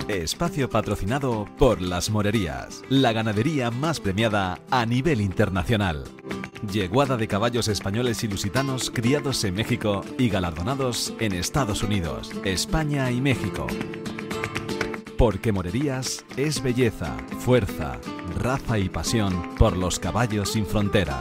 Espacio patrocinado por Las Morerías, la ganadería más premiada a nivel internacional. Yeguada de caballos españoles y lusitanos criados en México y galardonados en Estados Unidos, España y México. Porque Morerías es belleza, fuerza, raza y pasión por los caballos sin fronteras.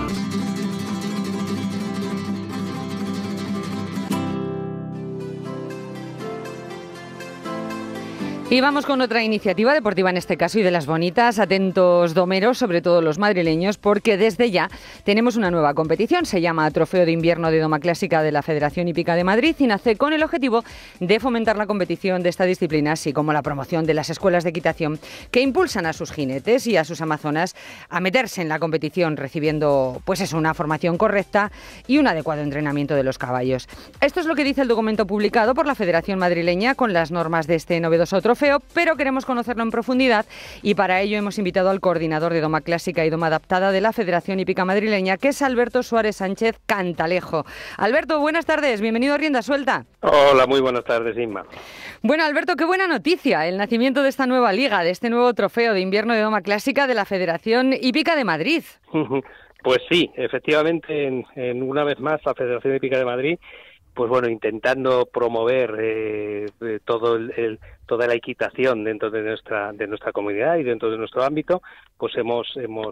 Y vamos con otra iniciativa deportiva en este caso y de las bonitas. Atentos domeros, sobre todo los madrileños, porque desde ya tenemos una nueva competición. Se llama Trofeo de Invierno de Doma Clásica de la Federación Hípica de Madrid y nace con el objetivo de fomentar la competición de esta disciplina, así como la promoción de las escuelas de equitación que impulsan a sus jinetes y a sus amazonas a meterse en la competición, recibiendo una formación correcta y un adecuado entrenamiento de los caballos. Esto es lo que dice el documento publicado por la Federación Madrileña con las normas de este novedoso trofeo, pero queremos conocerlo en profundidad y para ello hemos invitado al coordinador de Doma Clásica y Doma Adaptada de la Federación Hípica Madrileña, que es Alberto Suárez Sánchez Cantalejo. Alberto, buenas tardes, bienvenido a Rienda Suelta. Hola, muy buenas tardes, Inma. Bueno, Alberto, qué buena noticia, el nacimiento de esta nueva liga, de este nuevo trofeo de invierno de Doma Clásica de la Federación Hípica de Madrid. Pues sí, efectivamente, en una vez más la Federación Hípica de Madrid, pues bueno, intentando promover toda la equitación dentro de nuestra comunidad y dentro de nuestro ámbito, pues hemos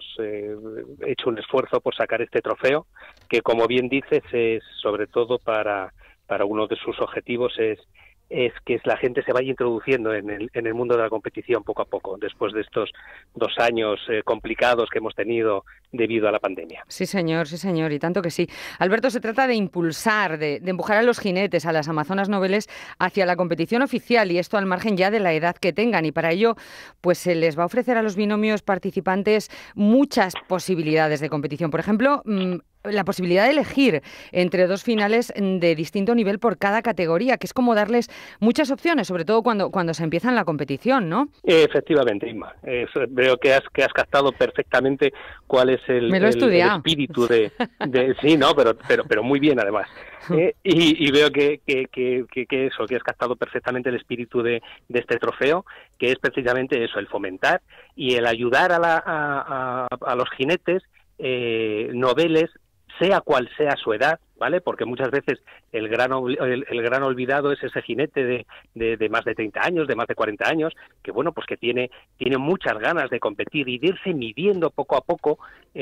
hecho un esfuerzo por sacar este trofeo, que como bien dices es sobre todo para uno de sus objetivos es que la gente se vaya introduciendo en el mundo de la competición poco a poco, después de estos 2 años complicados que hemos tenido debido a la pandemia. Sí, señor, y tanto que sí. Alberto, se trata de impulsar, de empujar a los jinetes, a las amazonas noveles, hacia la competición oficial, y esto al margen ya de la edad que tengan, y para ello pues se les va a ofrecer a los binomios participantes muchas posibilidades de competición. Por ejemplo, la posibilidad de elegir entre 2 finales de distinto nivel por cada categoría, que es como darles muchas opciones, sobre todo cuando se empieza en la competición, ¿no? Efectivamente, Inma. Veo que has captado perfectamente cuál es el espíritu de sí, no, pero muy bien además. Y veo que has captado perfectamente el espíritu de este trofeo, que es precisamente eso, el fomentar y el ayudar a los jinetes noveles, sea cual sea su edad, ¿vale? Porque muchas veces el gran olvidado es ese jinete de más de 30 años, de más de 40 años, que bueno, pues que tiene muchas ganas de competir y de irse midiendo poco a poco,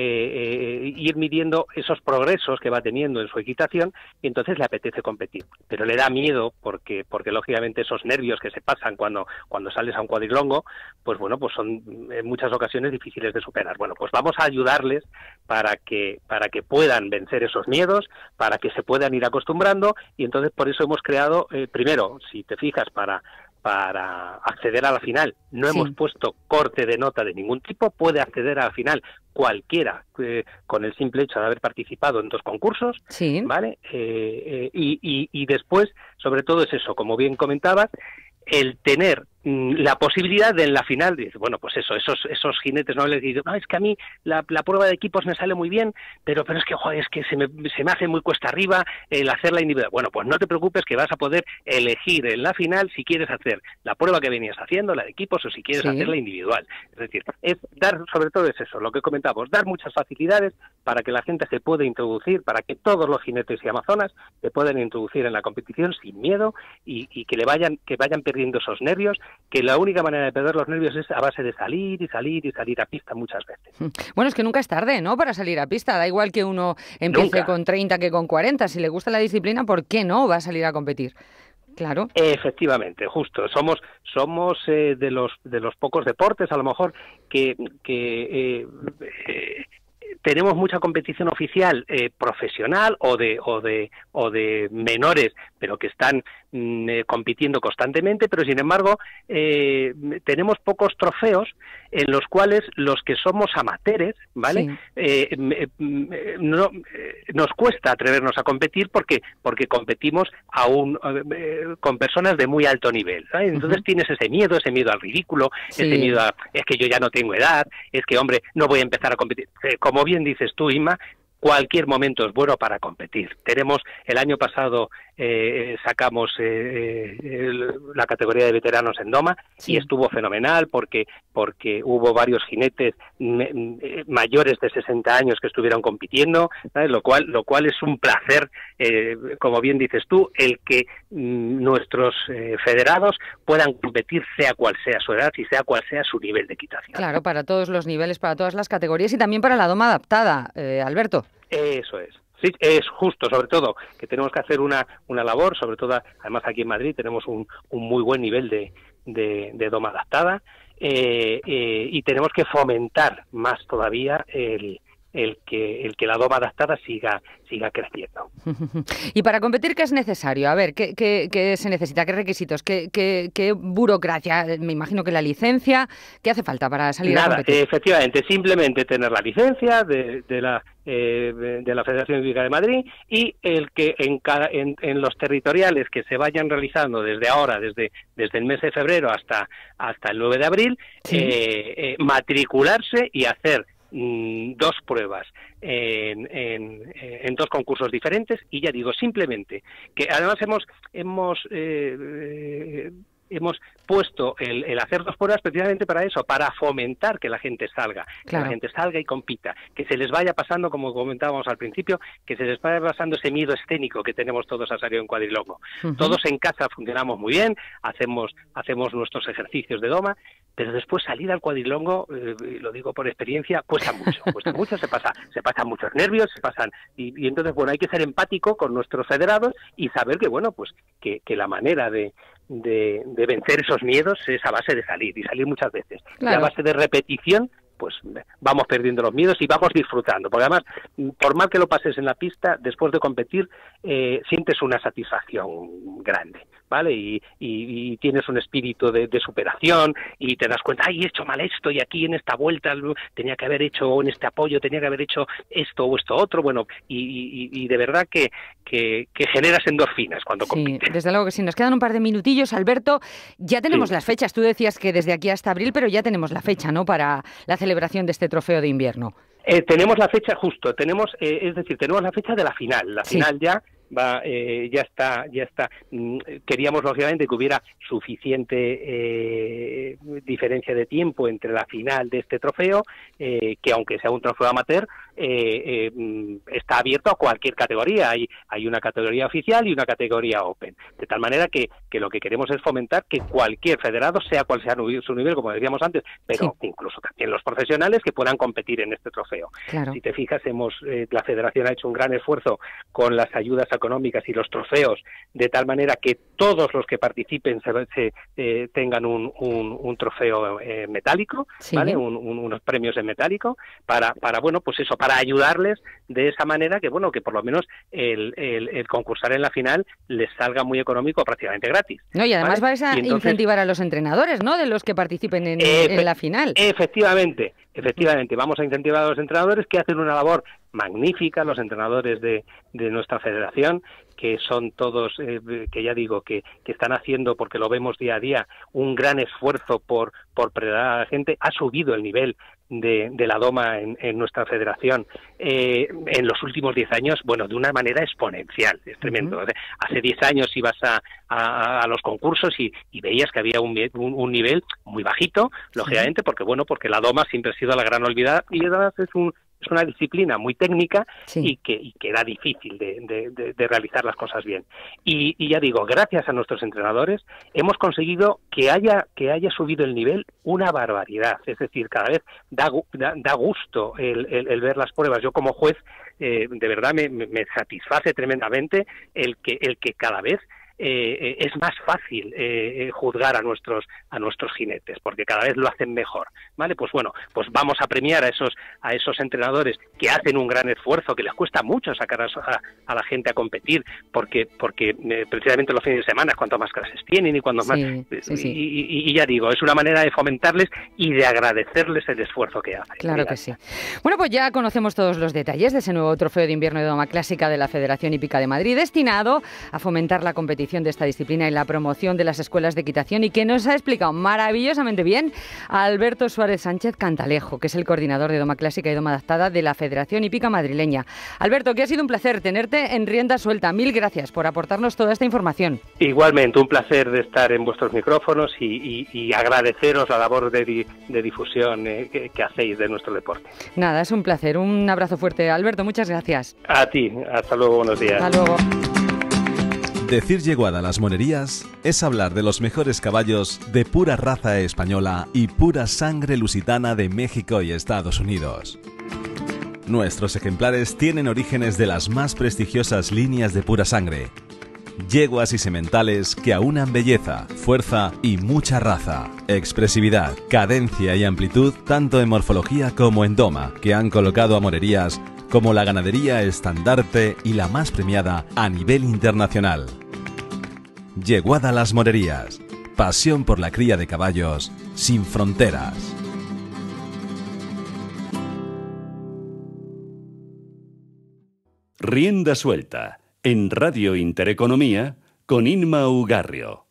ir midiendo esos progresos que va teniendo en su equitación, y entonces le apetece competir. Pero le da miedo porque lógicamente esos nervios que se pasan cuando sales a un cuadrilongo, pues bueno, pues son en muchas ocasiones difíciles de superar. Bueno, pues vamos a ayudarles para que puedan vencer esos miedos, para que se puedan ir acostumbrando, y entonces por eso hemos creado, primero, si te fijas, para acceder a la final, no hemos puesto corte de nota de ningún tipo, puede acceder a la final cualquiera con el simple hecho de haber participado en 2 concursos, ¿vale? Y después, sobre todo es eso, como bien comentabas, el tener la posibilidad de en la final, dice, bueno, pues esos jinetes nobles dicen, no, es que a mí la prueba de equipos me sale muy bien, pero es que, joder, es que se me hace muy cuesta arriba el hacerla individual. Bueno, pues no te preocupes, que vas a poder elegir en la final si quieres hacer la prueba que venías haciendo, la de equipos, o si quieres hacerla individual. Es decir, es dar, sobre todo es eso, lo que comentamos, dar muchas facilidades para que la gente se pueda introducir, para que todos los jinetes y amazonas se puedan introducir en la competición sin miedo y que vayan perdiendo esos nervios, que la única manera de perder los nervios es a base de salir a pista muchas veces. Bueno, es que nunca es tarde, ¿no?, para salir a pista. Da igual que uno empiece con 30 que con 40. Si le gusta la disciplina, ¿por qué no va a salir a competir? Claro. Efectivamente, justo. Somos de los pocos deportes, a lo mejor, que tenemos mucha competición oficial profesional o de menores, pero que están compitiendo constantemente, pero sin embargo tenemos pocos trofeos en los cuales los que somos amateurs, ¿vale? Nos cuesta atrevernos a competir porque competimos con personas de muy alto nivel, ¿sabes? Entonces tienes ese miedo al ridículo, ese miedo a, es que yo ya no tengo edad, es que, hombre, no voy a empezar a competir. Como bien dices tú, Inma, cualquier momento es bueno para competir. Tenemos el año pasado sacamos la categoría de veteranos en doma, y estuvo fenomenal porque hubo varios jinetes mayores de 60 años que estuvieron compitiendo, ¿sabes? Lo cual es un placer, como bien dices tú, el que nuestros federados puedan competir sea cual sea su edad y sea cual sea su nivel de equitación. Claro, para todos los niveles, para todas las categorías y también para la doma adaptada, Alberto. Eso es. Sí, es justo, sobre todo, que tenemos que hacer una labor, sobre todo, además aquí en Madrid tenemos un muy buen nivel de doma adaptada, y tenemos que fomentar más todavía el que la doma adaptada siga creciendo. Y para competir, ¿qué es necesario? A ver, ¿qué se necesita? ¿Qué requisitos? ¿Qué burocracia? Me imagino que la licencia. ¿Qué hace falta para salir a competir? Efectivamente, simplemente tener la licencia de la Federación Hípica de Madrid, y el que en los territoriales que se vayan realizando desde ahora, desde el mes de febrero hasta el 9 de abril, matricularse y hacer 2 pruebas en 2 concursos diferentes. Y ya digo, simplemente que además hemos puesto el hacer 2 pruebas precisamente para eso, para fomentar que la gente salga, que la gente salga y compita, que se les vaya pasando, como comentábamos al principio, que se les vaya pasando ese miedo escénico que tenemos todos a salir en cuadrilongo. Todos en casa funcionamos muy bien, hacemos nuestros ejercicios de doma, pero después salir al cuadrilongo, lo digo por experiencia, cuesta mucho, se pasan muchos nervios, y entonces, bueno, hay que ser empático con nuestros federados y saber que, bueno, pues que la manera de vencer esos miedos es a base de salir, y salir muchas veces. Claro. Y a base de repetición, pues vamos perdiendo los miedos y vamos disfrutando, porque además, por mal que lo pases en la pista, después de competir, sientes una satisfacción grande, ¿vale? Y tienes un espíritu de superación, y te das cuenta, he hecho mal esto, y aquí en esta vuelta tenía que haber hecho, o en este apoyo tenía que haber hecho esto o esto otro, bueno, y de verdad que generas endorfinas cuando compites. Sí, desde luego que sí. Nos quedan un par de minutillos, Alberto. Ya tenemos las fechas. Tú decías que desde aquí hasta abril, pero ya tenemos la fecha, ¿no?, para la celebración de este trofeo de invierno. Tenemos la fecha justo, tenemos la fecha de la final. La final ya está. Queríamos, lógicamente, que hubiera suficiente diferencia de tiempo entre la final de este trofeo, que aunque sea un trofeo amateur, está abierto a cualquier categoría. Hay una categoría oficial y una categoría open, de tal manera que lo que queremos es fomentar que cualquier federado, sea cual sea su nivel, como decíamos antes, pero incluso también los profesionales, que puedan competir en este trofeo. Claro. Si te fijas, la federación ha hecho un gran esfuerzo con las ayudas económicas y los trofeos, de tal manera que todos los que participen tengan un trofeo metálico, ¿vale? Unos premios en metálico, para bueno, pues eso, para ayudarles de esa manera, que bueno, que por lo menos el concursar en la final les salga muy económico, prácticamente gratis. No, y además vais a incentivar a los entrenadores, ¿no?, de los que participen en la final. Efectivamente, vamos a incentivar a los entrenadores, que hacen una labor magnífica, los entrenadores de nuestra federación, que son todos, que ya digo, que están haciendo, porque lo vemos día a día, un gran esfuerzo por preparar a la gente. Ha subido el nivel de la doma en nuestra federación en los últimos 10 años, bueno, de una manera exponencial, es tremendo. Hace 10 años ibas a los concursos y veías que había un nivel muy bajito, lógicamente, porque la doma siempre ha sido la gran olvidada, y además es una disciplina muy técnica y que era difícil de realizar las cosas bien. Y ya digo, gracias a nuestros entrenadores hemos conseguido que haya subido el nivel una barbaridad. Es decir, cada vez da gusto el ver las pruebas. Yo, como juez, de verdad me satisface tremendamente el que cada vez es más fácil juzgar a nuestros jinetes, porque cada vez lo hacen mejor, ¿vale? Pues bueno, pues vamos a premiar a esos entrenadores que hacen un gran esfuerzo, que les cuesta mucho sacar a la gente a competir, porque precisamente los fines de semana es cuanto más clases tienen y cuando más... Y ya digo, es una manera de fomentarles y de agradecerles el esfuerzo que hacen. Claro que sí. Bueno, pues ya conocemos todos los detalles de ese nuevo trofeo de invierno de doma clásica de la Federación Hípica de Madrid, destinado a fomentar la competición prohibición de esta disciplina y la promoción de las escuelas de equitación, y que nos ha explicado maravillosamente bien Alberto Suárez Sánchez Cantalejo, que es el coordinador de Doma Clásica y Doma Adaptada de la Federación Hípica Madrileña. Alberto, que ha sido un placer tenerte en rienda suelta. Mil gracias por aportarnos toda esta información. Igualmente, un placer de estar en vuestros micrófonos y agradeceros la labor de difusión que hacéis de nuestro deporte. Nada, es un placer. Un abrazo fuerte, Alberto. Muchas gracias. A ti. Hasta luego. Buenos días. Hasta luego. Decir yeguada a las morerías es hablar de los mejores caballos de pura raza española y pura sangre lusitana de México y Estados Unidos. Nuestros ejemplares tienen orígenes de las más prestigiosas líneas de pura sangre. Yeguas y sementales que aunan belleza, fuerza y mucha raza, expresividad, cadencia y amplitud tanto en morfología como en doma, que han colocado a morerías como la ganadería estandarte y la más premiada a nivel internacional. Yeguada Las Morerías, pasión por la cría de caballos sin fronteras. Rienda suelta, en Radio Intereconomía, con Inma Ugarrio.